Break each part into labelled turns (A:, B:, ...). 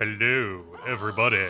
A: Hello, everybody.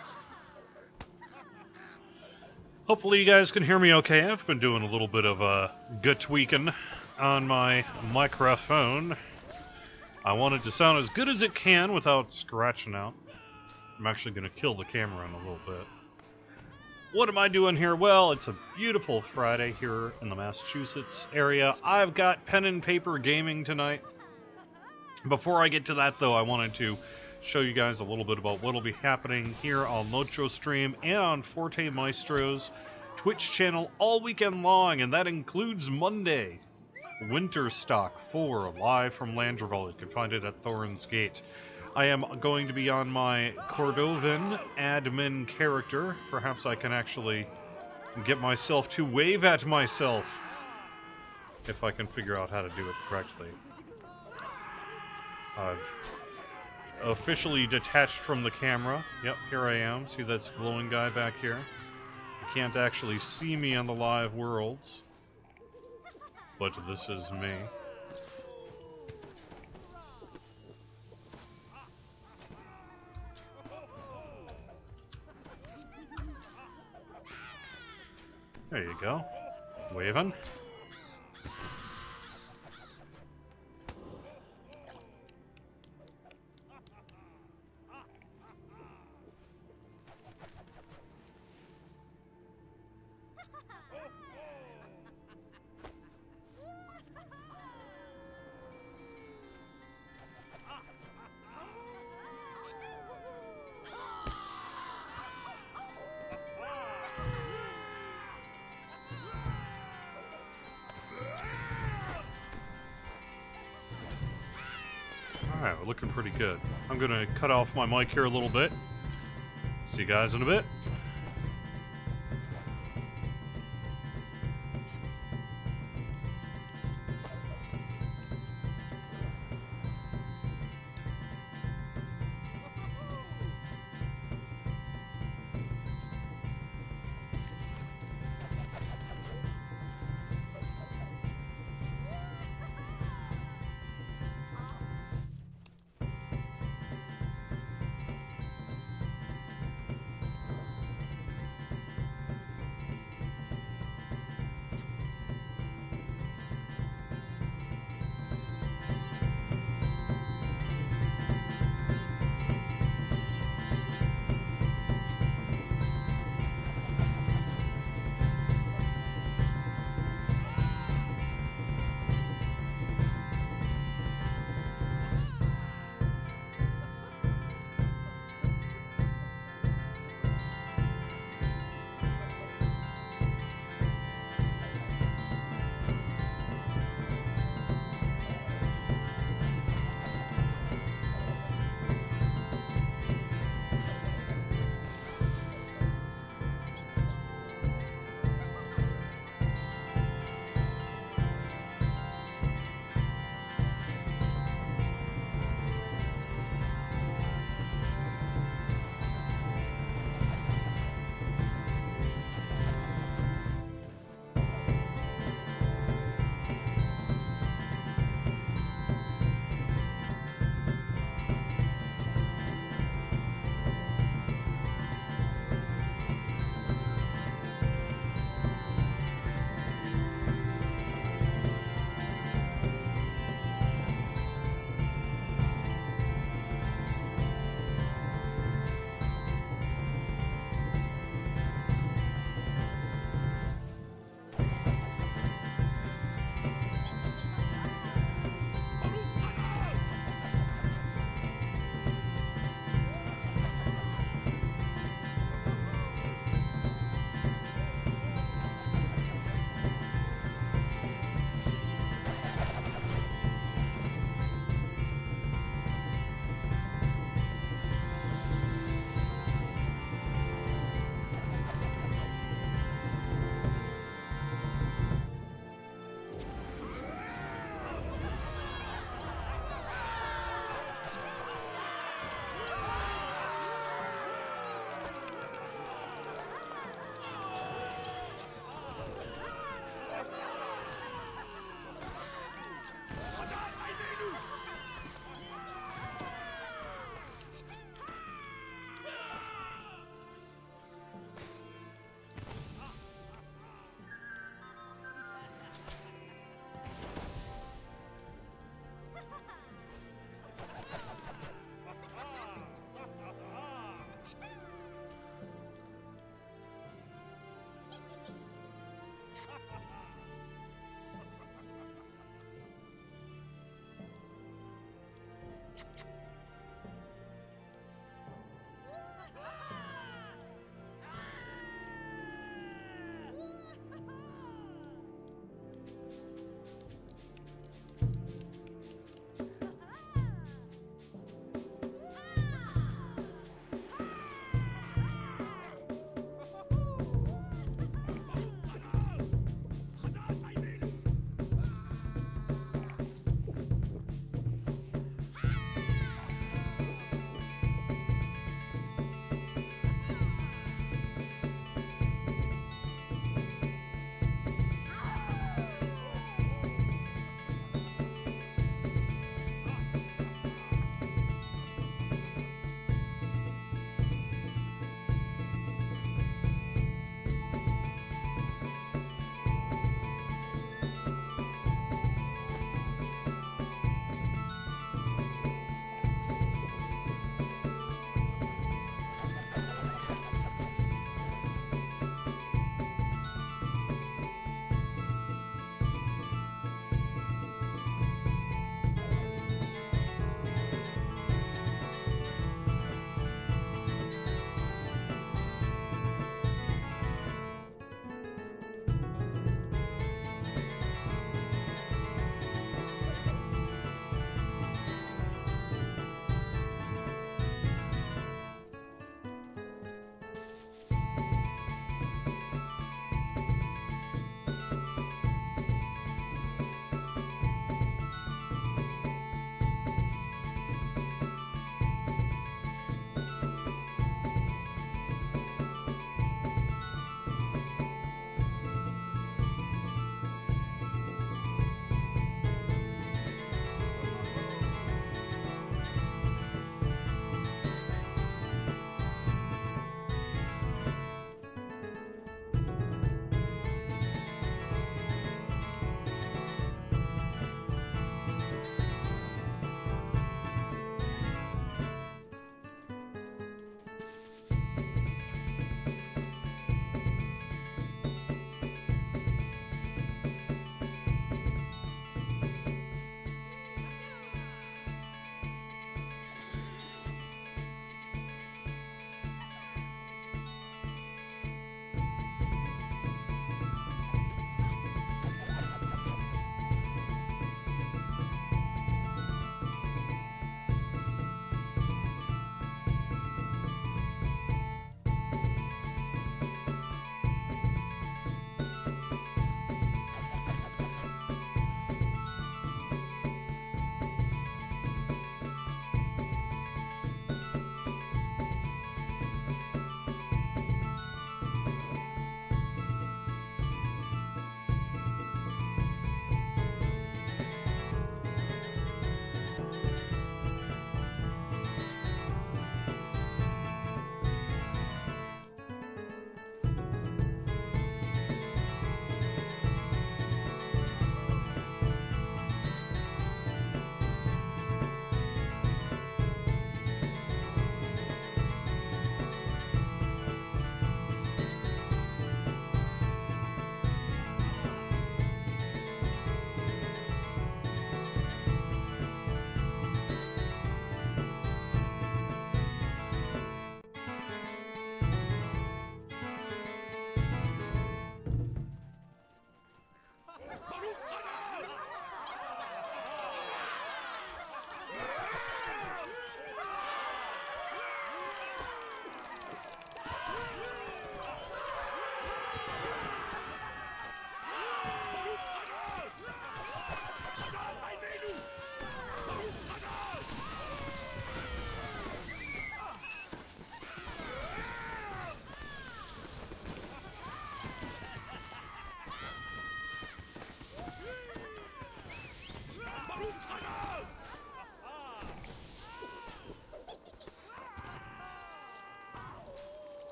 A: Hopefully you guys can hear me okay. I've been doing a little bit of good tweaking on my microphone. I want it to sound as good as it can without scratching out. I'm actually going to kill the camera in a little bit. What am I doing here? Well, it's a beautiful Friday here in the Massachusetts area. I've got pen and paper gaming tonight. Before I get to that, though, I wanted to show you guys a little bit about what will be happening here on LOTRO stream and on Forte Maestro's Twitch channel all weekend long, and that includes Monday. Winterstock IV, live from Landreval. You can find it at Thorin's Gate. I am going to be on my Cordovan admin character. Perhaps I can actually get myself to wave at myself, if I can figure out how to do it correctly. I've officially detached from the camera. Yep, here I am. See this glowing guy back here? You can't actually see me on the live worlds, but this is me. There you go. Waving. Alright, we're looking pretty good. I'm gonna cut off my mic here a little bit. See you guys in a bit.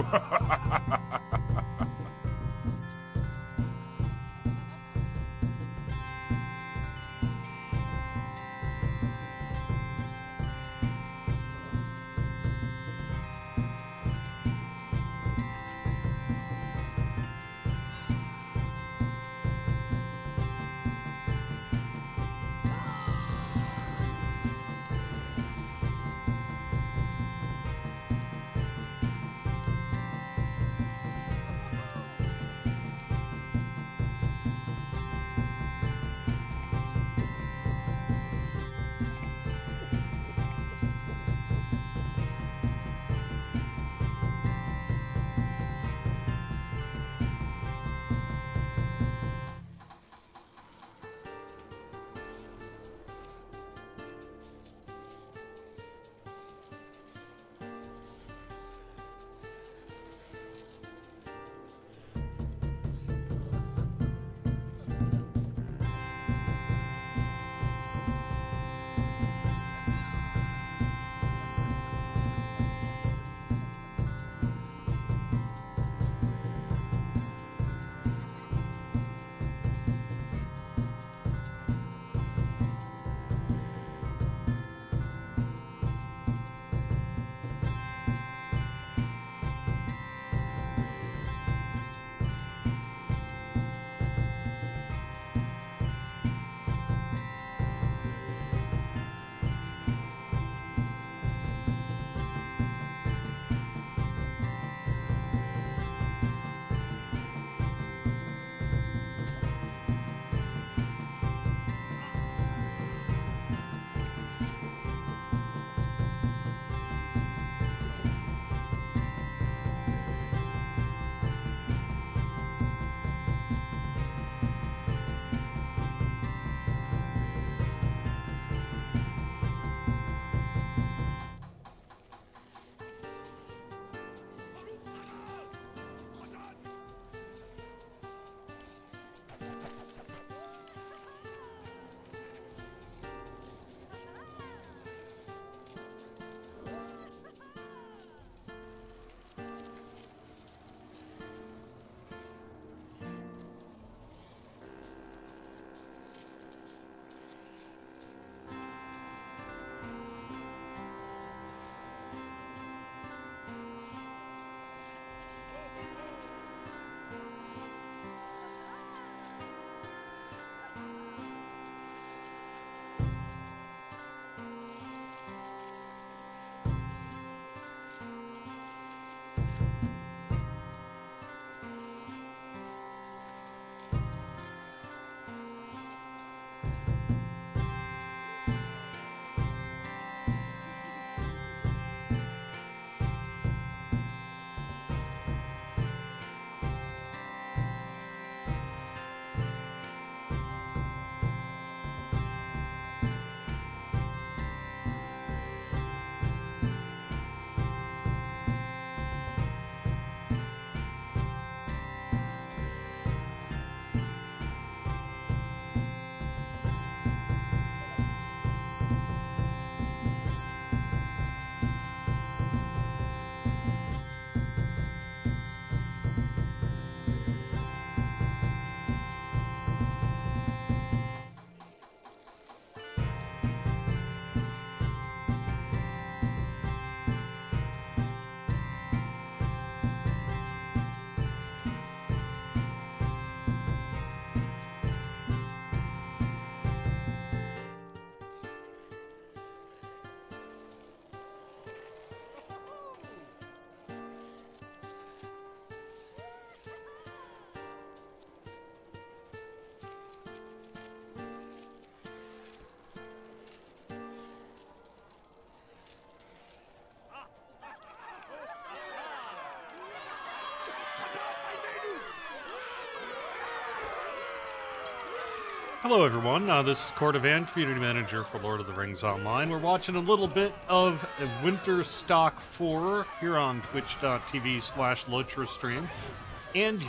A: Hello everyone, this is Cordovan, Community Manager for Lord of the Rings Online. We're watching a little bit of Winterstock IV here on twitch.tv/LOTRO stream and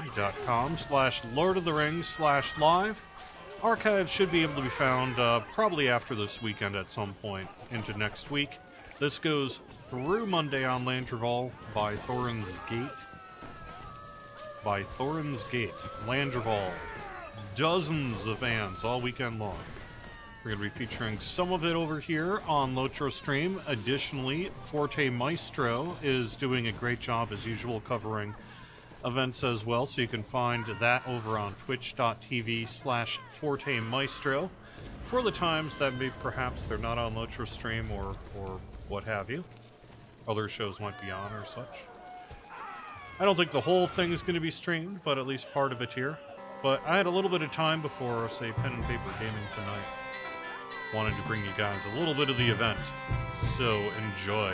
A: youtube.com/Lord of the Rings/live. Archives should be able to be found probably after this weekend at some point into next week. This goes through Monday on Landreval by Thorin's Gate. By Thorin's Gate, Landreval. Dozens of vans all weekend long. We're going to be featuring some of it over here on LOTRO stream. Additionally, Forte Maestro is doing a great job as usual covering events as well, so you can find that over on twitch.tv/Forte Maestro for the times that maybe perhaps they're not on LOTRO stream or what have you. Other shows might be on or such. I don't think the whole thing is going to be streamed, but at least part of it here. But I had a little bit of time before, say, pen and paper gaming tonight. Wanted to bring you guys a little bit of the event, so enjoy.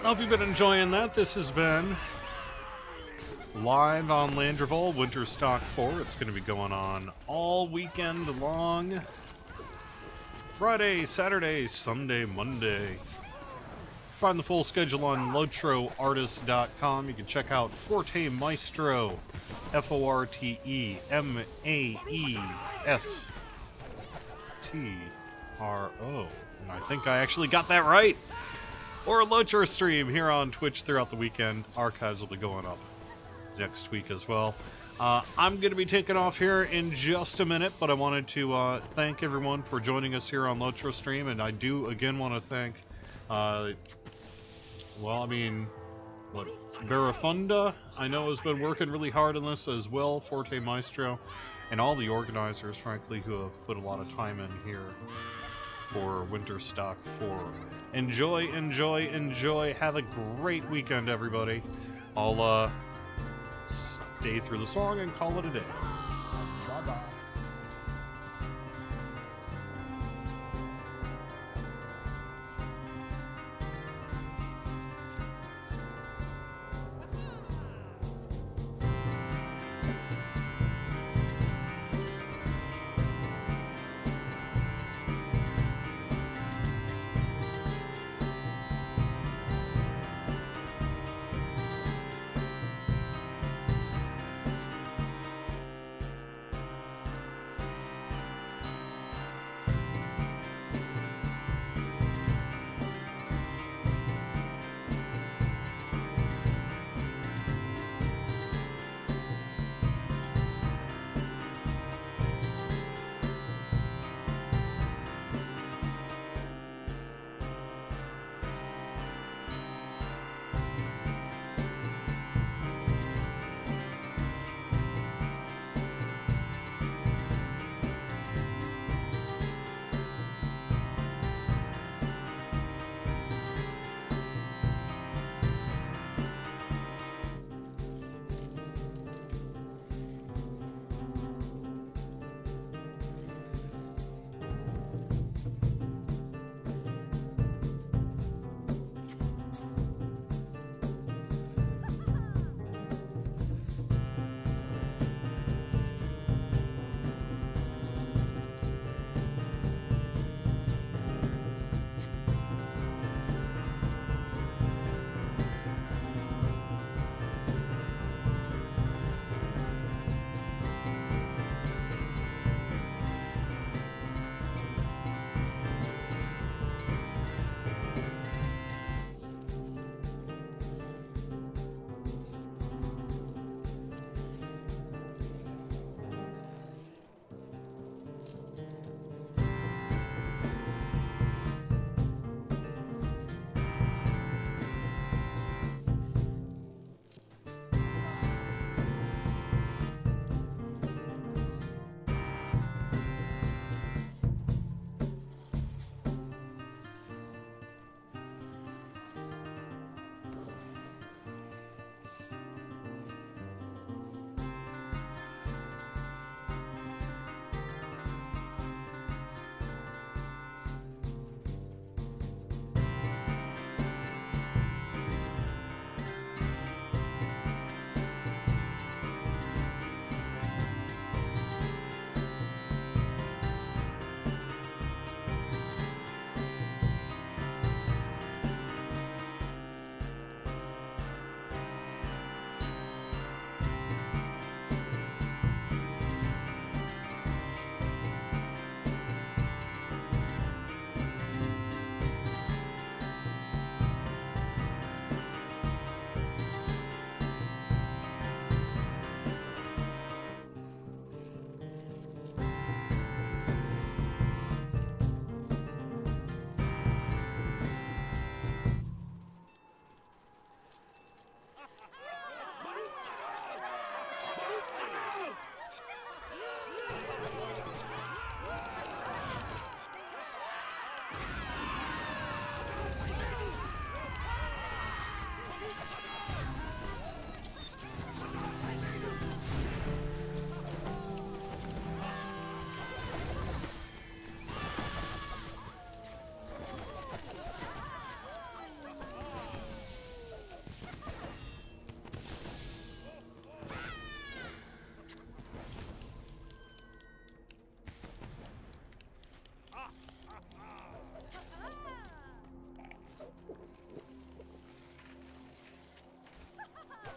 A: Hope you've been enjoying that. This has been live on Landreval, Winterstock IV. It's going to be going on all weekend long. Friday, Saturday, Sunday, Monday. Find the full schedule on LOTROartist.com. You can check out Forte Maestro, FORTEMAESTRO. And I think I actually got that right. Or a LOTRO stream here on Twitch throughout the weekend. Archives will be going up next week as well. I'm going to be taking off here in just a minute, but I wanted to thank everyone for joining us here on LOTRO stream, and I do again want to thank, Verifunda, I know has been working really hard on this as well, Forte Maestro, and all the organizers, frankly, who have put a lot of time in here for Winterstock IV. Enjoy, enjoy, enjoy. Have a great weekend, everybody. I'll stay through the song and call it a day. Bye-bye.